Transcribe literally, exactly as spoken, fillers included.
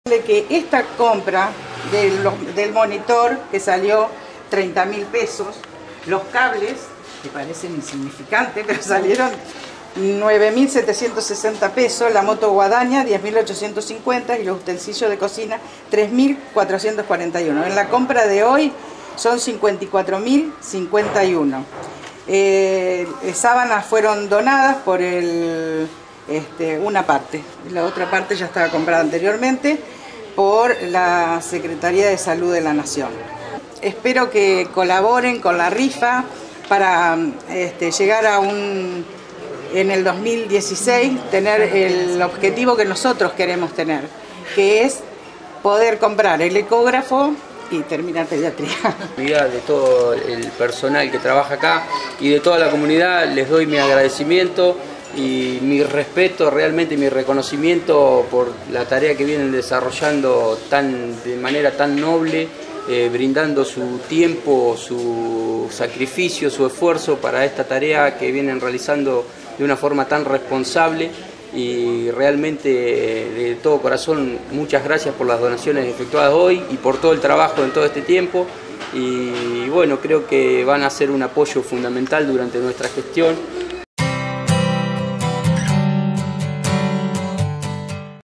Que esta compra del, del monitor, que salió treinta mil pesos, los cables, que parecen insignificantes, pero salieron nueve mil setecientos sesenta pesos, la moto guadaña diez mil ochocientos cincuenta y los utensilios de cocina tres mil cuatrocientos cuarenta y uno. En la compra de hoy son cincuenta y cuatro mil cincuenta y uno. Eh, sábanas fueron donadas por el, este, una parte, la otra parte ya estaba comprada anteriormente por la Secretaría de Salud de la Nación. Espero que colaboren con la rifa para este, llegar a un, en el dos mil dieciséis, tener el objetivo que nosotros queremos tener, que es poder comprar el ecógrafo y terminar pediatría. De todo el personal que trabaja acá y de toda la comunidad les doy mi agradecimiento y mi respeto, realmente mi reconocimiento por la tarea que vienen desarrollando tan, de manera tan noble, eh, brindando su tiempo, su sacrificio, su esfuerzo para esta tarea que vienen realizando de una forma tan responsable. Y realmente de todo corazón muchas gracias por las donaciones efectuadas hoy y por todo el trabajo en todo este tiempo. Y bueno, creo que van a ser un apoyo fundamental durante nuestra gestión.